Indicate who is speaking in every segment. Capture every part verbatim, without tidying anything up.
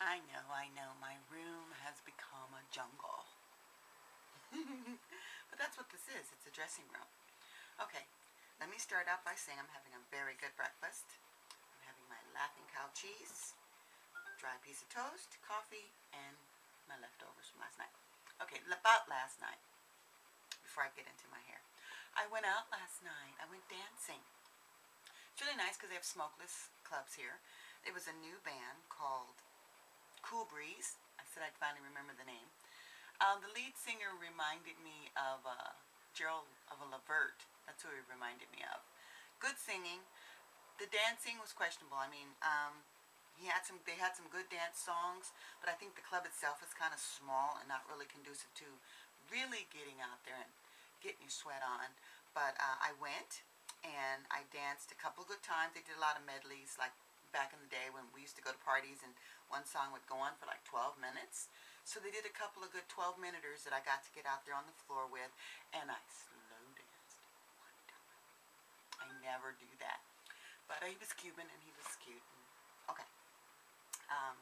Speaker 1: I know, I know, my room has become a jungle. But that's what this is. It's a dressing room. Okay, let me start out by saying I'm having a very good breakfast. I'm having my Laughing Cow cheese, dry piece of toast, coffee, and my leftovers from last night. Okay, about last night, before I get into my hair. I went out last night. I went dancing. It's really nice because they have smokeless clubs here. It was a new band called Cool Breeze. I said I'd finally remember the name. Um, the lead singer reminded me of uh, Gerald of a Levert. That's who he reminded me of. Good singing. The dancing was questionable. I mean, um, he had some. They had some good dance songs, but I think the club itself is kind of small and not really conducive to really getting out there and getting your sweat on. But uh, I went and I danced a couple of good times. They did a lot of medleys, like back in the day when we used to go to parties and one song would go on for like twelve minutes. So they did a couple of good twelve minuters that I got to get out there on the floor with, and I slow danced one time. I never do that. But uh, he was Cuban and he was cute. And, okay. Um,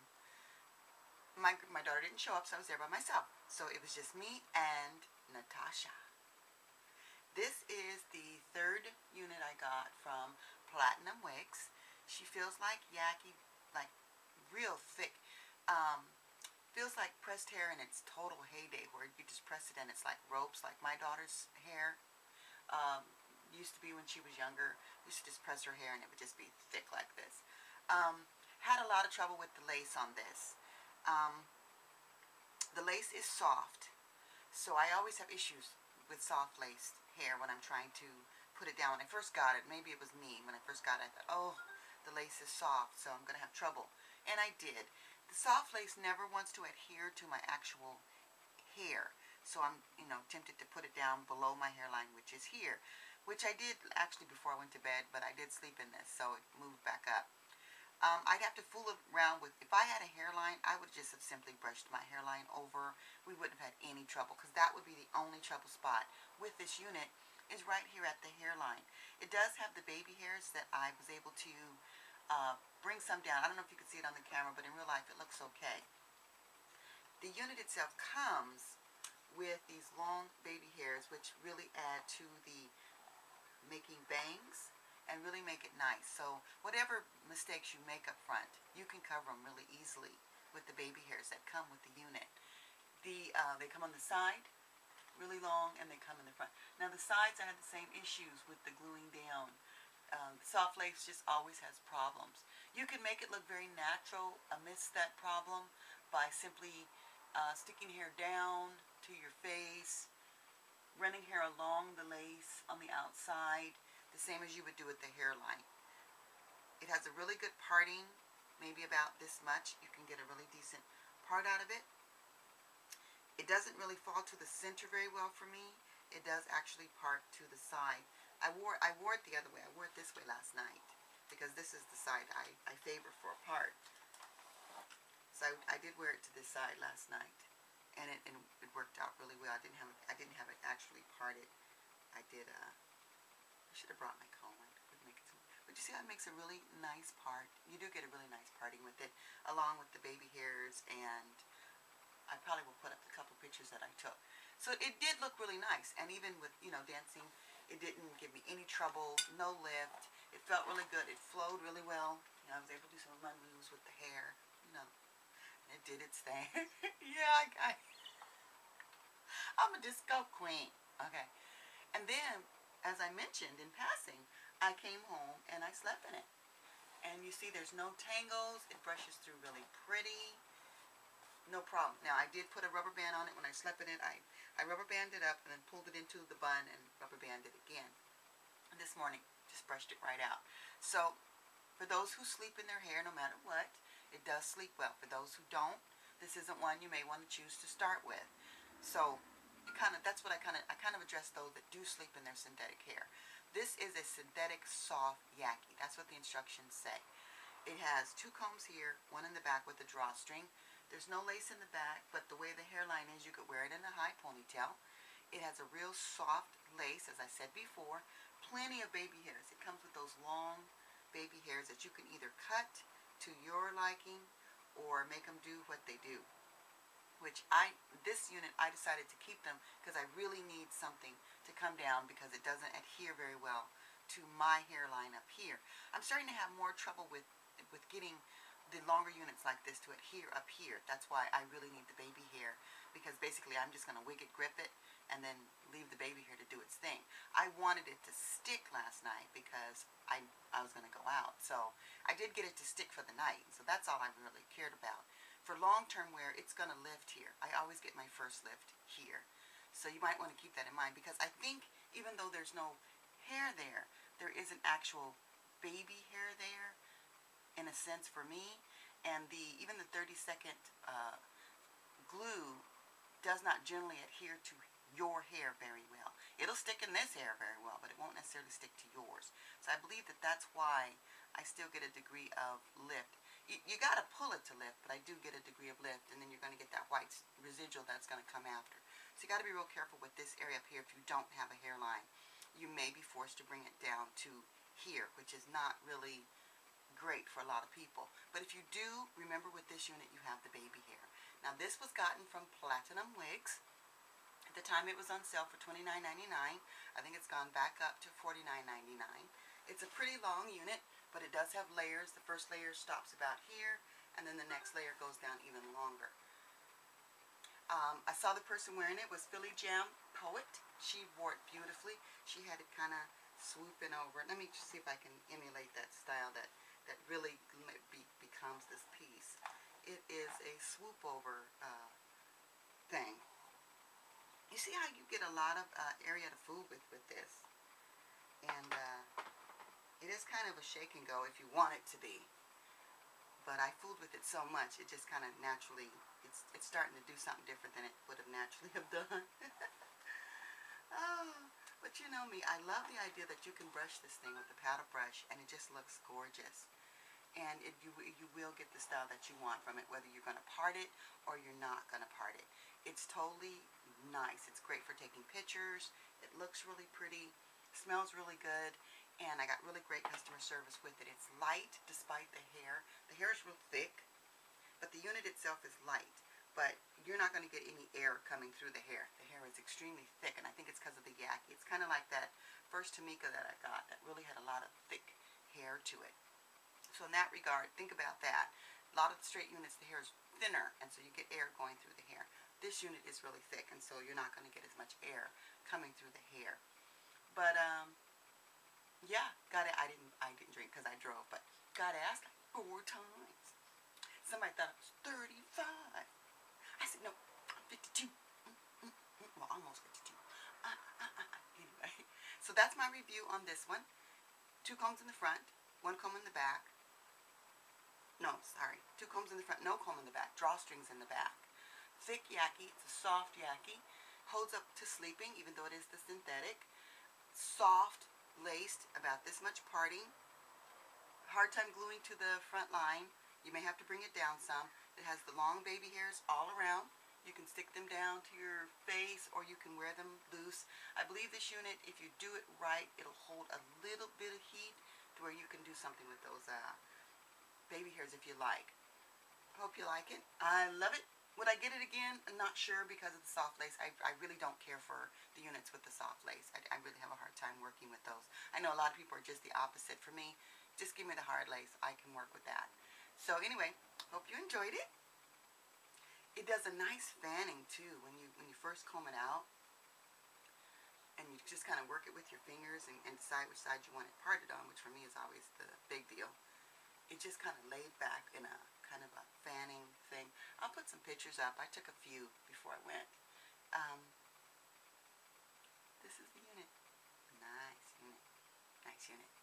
Speaker 1: my, my daughter didn't show up, so I was there by myself. So it was just me and Natasha. This is the third unit I got from Platinum Wigs. She feels like yaki, like real thick. Um, feels like pressed hair in its total heyday, where you just press it and it's like ropes, like my daughter's hair. Um, used to be when she was younger. Used to just press her hair and it would just be thick like this. Um, had a lot of trouble with the lace on this. Um, the lace is soft, so I always have issues with soft lace hair when I'm trying to put it down. When I first got it, maybe it was me, when I first got it, I thought, oh, the lace is soft, so I'm going to have trouble. And I did. The soft lace never wants to adhere to my actual hair, so I'm, you know, tempted to put it down below my hairline, which is here, which I did actually before I went to bed, but I did sleep in this, so it moved back up. Um, I'd have to fool around with, if I had a hairline, I would just have simply brushed my hairline over. We wouldn't have had any trouble, because that would be the only trouble spot with this unit, is right here at the hairline. It does have the baby hairs that I was able to uh, bring some down. I don't know if you can see it on the camera, but in real life it looks okay. The unit itself comes with these long baby hairs, which really add to the making bangs and really make it nice. So whatever mistakes you make up front, you can cover them really easily with the baby hairs that come with the unit. The uh, they come on the side, really long, and they come in the front. Now the sides, I had the same issues with the gluing down. Um, soft lace just always has problems. You can make it look very natural amidst that problem by simply uh, sticking hair down to your face, running hair along the lace on the outside, the same as you would do with the hairline. It has a really good parting, maybe about this much. You can get a really decent part out of it. It doesn't really fall to the center very well for me. It does actually part to the side. I wore I wore it the other way. I wore it this way last night because this is the side I, I favor for a part. So I, I did wear it to this side last night, and it, and it worked out really well. I didn't have I didn't have it actually parted. I did. Uh, I should have brought my comb. Would make it. But you see how it makes a really nice part. You do get a really nice parting with it, along with the baby hairs, and I probably will put up a couple pictures that I took. So it did look really nice, and even with, you know, dancing, it didn't give me any trouble, no lift. It felt really good. It flowed really well. You know, I was able to do some of my moves with the hair. You know, it did its thing. Yeah, I, I, I'm a disco queen. Okay, and then, as I mentioned in passing, I came home and I slept in it. And you see there's no tangles. It brushes through really pretty. No problem. Now, I did put a rubber band on it when I slept in it. I, I rubber banded up and then pulled it into the bun and rubber banded again. And this morning, just brushed it right out. So, for those who sleep in their hair, no matter what, it does sleep well. For those who don't, this isn't one you may want to choose to start with. So, it kind of that's what I kind of I kind of address those that do sleep in their synthetic hair. This is a synthetic soft yaki. That's what the instructions say. It has two combs here, one in the back with a drawstring. There's no lace in the back, but the way the hairline is, you could wear it in a high ponytail. It has a real soft lace, as I said before. Plenty of baby hairs. It comes with those long baby hairs that you can either cut to your liking or make them do what they do. Which I, this unit, I decided to keep them because I really need something to come down because it doesn't adhere very well to my hairline up here. I'm starting to have more trouble with, with getting the longer units like this to adhere up here. That's why I really need the baby hair, because basically I'm just going to wig it, grip it, and then leave the baby hair to do its thing. I wanted it to stick last night because I, I was going to go out. So I did get it to stick for the night. So that's all I really cared about. For long-term wear, it's going to lift here. I always get my first lift here. So you might want to keep that in mind, because I think even though there's no hair there, there is an actual baby hair there in a sense for me. And the even the thirty second uh, glue does not generally adhere to your hair very well. It'll stick in this hair very well, but it won't necessarily stick to yours. So I believe that that's why I still get a degree of lift. You, you got to pull it to lift, but I do get a degree of lift, and then you're going to get that white residual that's going to come after. So you got to be real careful with this area up here. If you don't have a hairline, you may be forced to bring it down to here, which is not really great for a lot of people. But if you do, remember with this unit, you have the baby hair. Now this was gotten from Platinum Wigs. At the time it was on sale for twenty-nine ninety-nine. I think it's gone back up to forty-nine ninety-nine. It's a pretty long unit, but it does have layers. The first layer stops about here, and then the next layer goes down even longer. Um, I saw the person wearing it was Philly Jam Poet. She wore it beautifully. She had it kind of swooping over. Let me just see if I can emulate that style that, that really be, becomes this piece. It is a swoop over uh, thing. You see how you get a lot of uh, area to fool with with this. And uh, it is kind of a shake and go if you want it to be. But I fooled with it so much, it just kind of naturally, it's, it's starting to do something different than it would have naturally have done. Oh, but you know me, I love the idea that you can brush this thing with the paddle brush and it just looks gorgeous. And it, you, you will get the style that you want from it, whether you're going to part it or you're not going to part it. It's totally nice. It's great for taking pictures. It looks really pretty, smells really good, and I got really great customer service with it. It's light despite the hair. The hair is real thick, but the unit itself is light. But you're not going to get any air coming through the hair. The hair is extremely thick, and I think it's because of the yaki. It's kind of like that first Tamika that I got that really had a lot of thick hair to it. So in that regard, think about that. A lot of the straight units, the hair is thinner, and so you get air going through the hair. This unit is really thick, and so you're not going to get as much air coming through the hair. But um, yeah, got it. I didn't. I didn't drink because I drove, but got asked like four times. Somebody thought it was thirty-five. I said no, I'm fifty-two. Mm, mm, mm. Well, almost fifty-two. Uh, uh, uh, uh. Anyway, so that's my review on this one. Two combs in the front, one comb in the back. No, sorry, two combs in the front, no comb in the back. Drawstrings in the back. Thick yaki, it's a soft yaki, holds up to sleeping even though it is the synthetic. Soft, laced, about this much parting. Hard time gluing to the front line. You may have to bring it down some. It has the long baby hairs all around. You can stick them down to your face or you can wear them loose. I believe this unit, if you do it right, it'll hold a little bit of heat to where you can do something with those uh, baby hairs if you like. Hope you like it. I love it. Would I get it again? I'm not sure because of the soft lace. I, I really don't care for the units with the soft lace. I, I really have a hard time working with those. I know a lot of people are just the opposite. For me, just give me the hard lace. I can work with that. So anyway, hope you enjoyed it. It does a nice fanning too when you when you first comb it out. And you just kind of work it with your fingers and, and decide which side you want it parted on, which for me is always the big deal. It just kind of laid back in a kind of a fanning thing. I'll put some pictures up. I took a few before I went. Um, this is the unit. Nice unit. Nice unit.